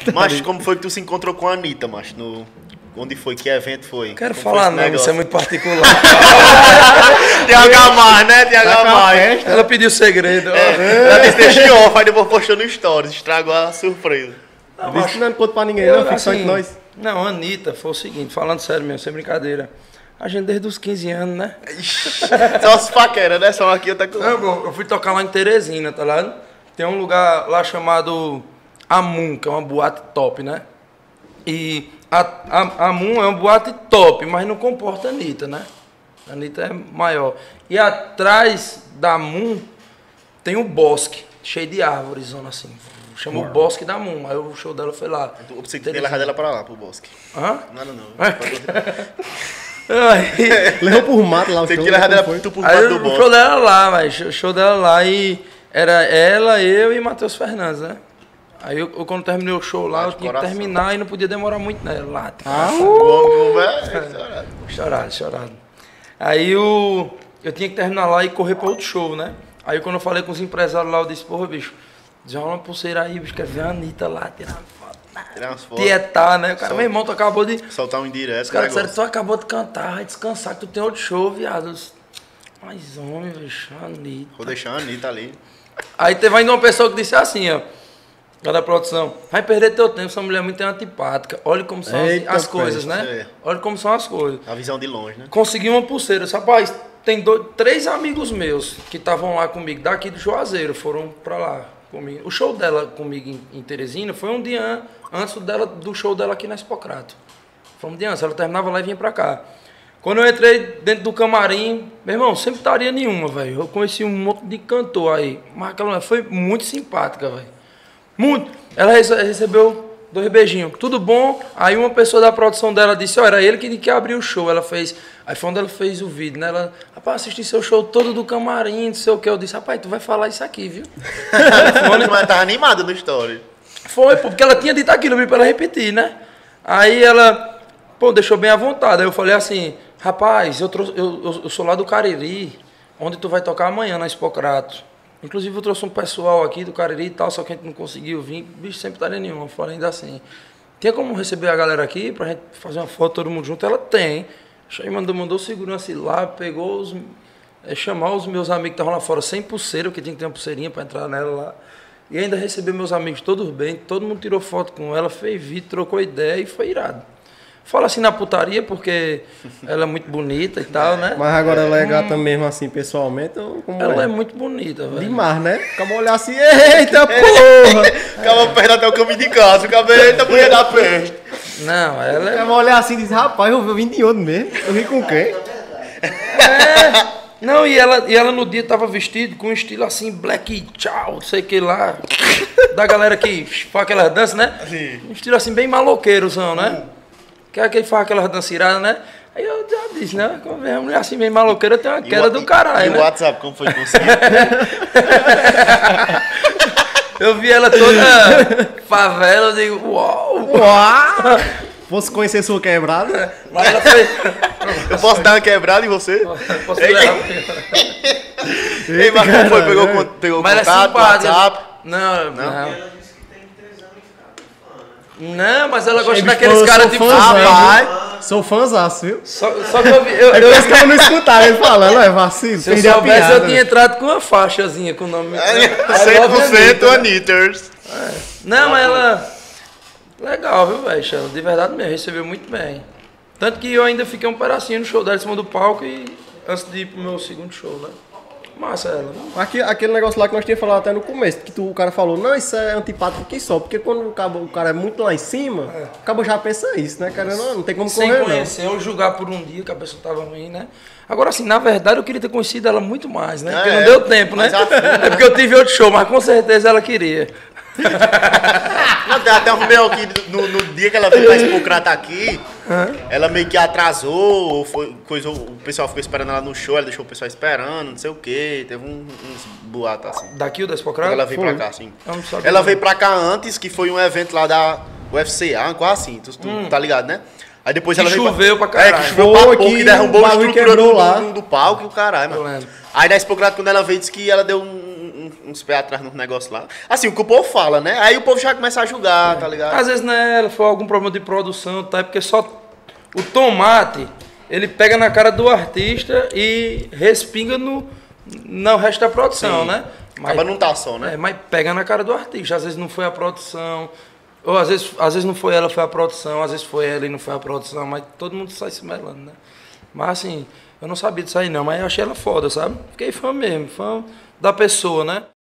Mas como foi que tu se encontrou com a Anitta, macho? Onde foi? Que evento foi? Não quero Como falar foi não, esse isso é muito particular. TH mais, né? TH mais. Ela pediu segredo. Ela disse deixa em off, aí depois postou no stories. Estragou a surpresa. Não, mas não conta pra ninguém, não. Fica só entre nós. Não, a Anitta foi o seguinte, falando sério mesmo, sem brincadeira. A gente desde os 15 anos, né? Só as paqueras, né? Só aqui outra coisa. Eu fui tocar lá em Teresina, tá ligado? Tem um lugar lá chamado Amun, que é uma boate top, né? E a Amun é uma boate top, mas não comporta a Anitta, né? A Anitta é maior. E atrás da Amun tem um bosque, cheio de árvores, zona assim. Chama o Bosque da Amun. Aí o show dela foi lá. Eu pensei que ia levar dela pra lá, pro bosque. Hã? Nada não. Levou por mato lá o Você show. que levar dela por Aí mato do o bosque. show dela lá, mas o show dela lá e era ela, eu e Matheus Fernandes, né? Aí eu quando terminei o show lá, eu tinha que terminar e não podia demorar muito nela. Lá, chorado. Aí eu tinha que terminar lá e correr para outro show, né? Aí quando eu falei com os empresários lá, eu disse, porra, bicho, já uma pulseira aí, bicho, quer ver a Anitta lá, tirar uma foto. Tirar umas fotos. Tietar, né? O cara, meu irmão, tu acabou de... Soltar um indireto. Os caras disseram, tu acabou de cantar, vai descansar, que tu tem outro show, viado. Eu disse, mas homem, bicho, a Anitta. Vou deixar a Anitta ali. Aí teve ainda uma pessoa que disse assim, ó, da produção, vai perder teu tempo, essa mulher é muito antipática. Olha como são as coisas, né? Olha como são as coisas. A visão de longe, né? Consegui uma pulseira. Rapaz, tem 3 amigos meus que estavam lá comigo, daqui do Juazeiro, foram pra lá comigo. O show dela comigo em Teresina foi um dia antes do show dela aqui na Expocrato. Foi um dia antes, ela terminava lá e vinha pra cá. Quando eu entrei dentro do camarim, meu irmão, sempre estaria nenhuma, velho. Eu conheci um monte de cantor aí, mas aquela mulher foi muito simpática, velho. Muito. Ela recebeu 2 beijinhos. Tudo bom? Aí uma pessoa da produção dela disse, ó, era ele que abriu o show. Ela fez... Aí foi onde ela fez o vídeo, né? Ela, rapaz, assisti seu show todo do camarim, não sei o que. Eu disse, rapaz, tu vai falar isso aqui, viu? Mas tava animada no story. Foi, porque ela tinha dito aquilo pra ela repetir, né? Aí ela, pô, deixou bem à vontade. Aí eu falei assim, rapaz, eu sou lá do Cariri, onde tu vai tocar amanhã na Expocrato. Inclusive eu trouxe um pessoal aqui do Cariri e tal, só que a gente não conseguiu vir. Bicho, sempre estaria nenhuma. Eu falei ainda assim, tem como receber a galera aqui pra gente fazer uma foto todo mundo junto? Ela tem. Aí mandou segurança lá, pegou chamar os meus amigos que estavam lá fora sem pulseira, porque tinha que ter uma pulseirinha pra entrar nela lá. E ainda recebeu meus amigos todos bem, todo mundo tirou foto com ela, fez vídeo, trocou ideia e foi irado. Fala assim na putaria, porque ela é muito bonita e tal, né? Mas agora ela é gata mesmo assim, pessoalmente? Ou como ela é muito bonita, velho. Demais, né? Acabou olhar assim, eita porra! Acabou perto até o caminho de casa, acabou, eita mulher da peste. Não, ela é... Acabou olhar assim e diz, rapaz, eu vim de outro mesmo. Eu vim com quem? Não, e ela no dia tava vestido com um estilo assim, black tchau, não sei o que lá. Da galera que faz aquelas danças, né? Sim. Um estilo assim, bem maloqueirozão, né? Que é aquele que faz aquelas danças iradas, né? Aí eu já disse, né? Como é uma mulher assim, bem maloqueira, tem uma queda do caralho, né? E o WhatsApp, como foi que conseguiu? Eu vi ela toda favela, eu digo, uau! Uau! Fosse conhecer sua quebrada? Mas ela foi... Eu posso dar uma quebrada em você? Posso levar? Ei, mas como foi? Pegou Mas ela é contato, simpática. WhatsApp? Não. Não, mas ela Ei, gosta bicho, daqueles eu caras sou tipo... fãzaço. Sou fãzaço, viu? Só que eu vi... É por isso que eu não escutava ele falando, é vacilo. Se eu Perdi a soubesse, piada, eu tinha entrado com uma faixazinha com o nome... 100% Anitters. Não, mas ela... Legal, viu, velho? De verdade mesmo, recebeu muito bem. Tanto que eu ainda fiquei um pedacinho no show dela em cima do palco e antes de ir pro meu segundo show, né? Massa ela, né? Aquele negócio lá que nós tínhamos falado até no começo, que o cara falou, não, isso é antipático aqui só, porque quando o cara é muito lá em cima, o cara já pensa isso, né? Cara, não tem como Sem correr, conhecer, ou julgar por um dia que a pessoa tava ruim, né? Agora, assim, na verdade, eu queria ter conhecido ela muito mais, né? Porque não deu tempo, né? É porque eu tive outro show, mas com certeza ela queria. Até arrumei aqui no dia que ela veio pra Expocrato aqui, ela meio que atrasou, ou foi, o pessoal ficou esperando ela no show, ela deixou o pessoal esperando, não sei o que, teve uns boatos assim. Daqui o da Expocrato? Quando ela veio pra cá, assim. Eu não sabia. Ela veio pra cá antes, que foi um evento lá da UFCA, quase assim, tu tá ligado, né? Aí depois Que ela veio choveu pra caralho. que choveu pra pouco, que derrubou a estrutura quebrou lá. do palco e o caralho, mano. Aí da Expocrato, quando ela veio, disse que ela deu uns pés atrás nos negócios lá. Assim, o que o povo fala, né? Aí o povo já começa a julgar, tá ligado? Às vezes não é ela, foi algum problema de produção, tá? Porque só o tomate, ele pega na cara do artista e respinga no resto da produção, Sim. né? Acaba não tá só, né? Mas pega na cara do artista. Às vezes não foi a produção, ou às vezes não foi ela, foi a produção, às vezes foi ela e não foi a produção, mas todo mundo sai se melando, né? Mas assim, eu não sabia disso aí não, mas eu achei ela foda, sabe? Fiquei fã mesmo, fã da pessoa, né?